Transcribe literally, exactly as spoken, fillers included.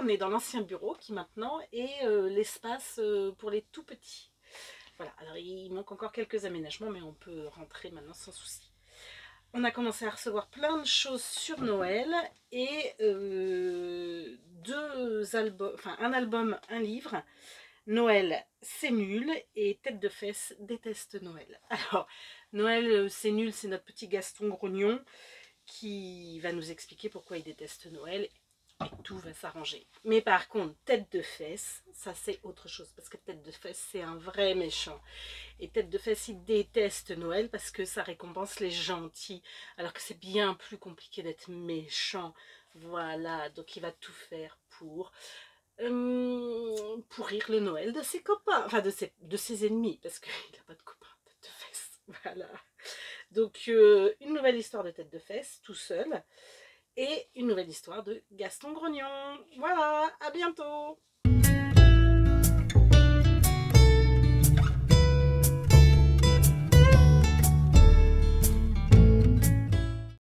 on est dans l'ancien bureau qui maintenant est euh, l'espace euh, pour les tout petits. Voilà, alors il manque encore quelques aménagements, mais on peut rentrer maintenant sans souci. On a commencé à recevoir plein de choses sur Noël et euh, deux albums, enfin un album, un livre. Noël, c'est nul et Tête de Fesse déteste Noël. Alors, Noël, c'est nul, c'est notre petit Gaston grognon qui va nous expliquer pourquoi il déteste Noël et tout va s'arranger. Mais par contre, Tête de Fesse, ça c'est autre chose parce que Tête de Fesse, c'est un vrai méchant. Et Tête de Fesse, il déteste Noël parce que ça récompense les gentils, alors que c'est bien plus compliqué d'être méchant. Voilà, donc il va tout faire pour euh, pourrir le Noël de ses copains, enfin de ses, de ses ennemis, parce qu'il n'a pas de copains, Tête de Fesse. Voilà. Donc euh, une nouvelle histoire de Tête de Fesse, tout seul, et une nouvelle histoire de Gaston Grognon. Voilà, à bientôt.